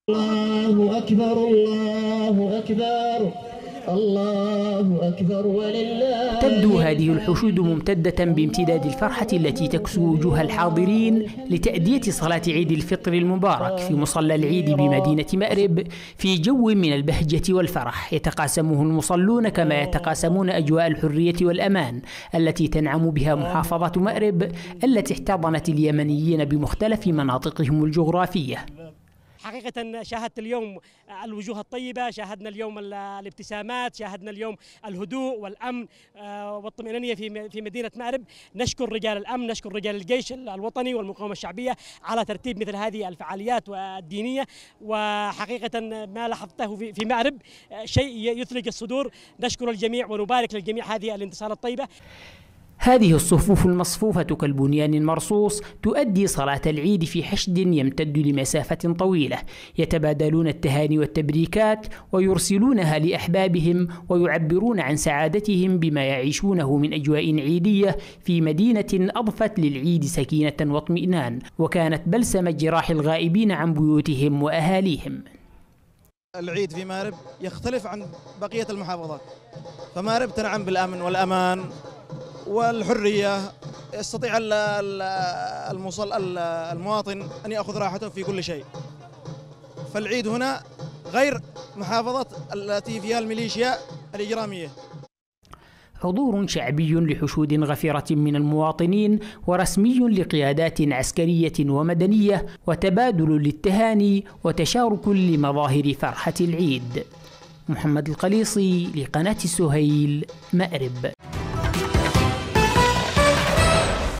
الله أكبر الله أكبر الله أكبر ولله. تبدو هذه الحشود ممتدة بامتداد الفرحة التي تكسو وجوه الحاضرين لتأدية صلاة عيد الفطر المبارك في مصلى العيد بمدينة مأرب في جو من البهجة والفرح يتقاسمه المصلون كما يتقاسمون أجواء الحرية والأمان التي تنعم بها محافظة مأرب التي احتضنت اليمنيين بمختلف مناطقهم الجغرافية. حقيقة شاهدت اليوم الوجوه الطيبة، شاهدنا اليوم الابتسامات، شاهدنا اليوم الهدوء والأمن والطمأنينة في مدينة مأرب. نشكر رجال الأمن، نشكر رجال الجيش الوطني والمقاومة الشعبية على ترتيب مثل هذه الفعاليات الدينية. وحقيقة ما لاحظته في مأرب شيء يثلج الصدور. نشكر الجميع ونبارك للجميع هذه الانتصارات الطيبة. هذه الصفوف المصفوفة كالبنيان المرصوص تؤدي صلاة العيد في حشد يمتد لمسافة طويلة، يتبادلون التهاني والتبريكات ويرسلونها لأحبابهم ويعبرون عن سعادتهم بما يعيشونه من أجواء عيدية في مدينة أضفت للعيد سكينة واطمئنان وكانت بلسم جراح الغائبين عن بيوتهم وأهاليهم. العيد في مأرب يختلف عن بقية المحافظات، فمأرب تنعم بالأمن والأمان والحرية. يستطيع المواطن أن يأخذ راحته في كل شيء. فالعيد هنا غير محافظة التي فيها الميليشيا الإجرامية. حضور شعبي لحشود غفيرة من المواطنين ورسمي لقيادات عسكرية ومدنية وتبادل للتهاني وتشارك لمظاهر فرحة العيد. محمد القليصي لقناة السهيل، مأرب.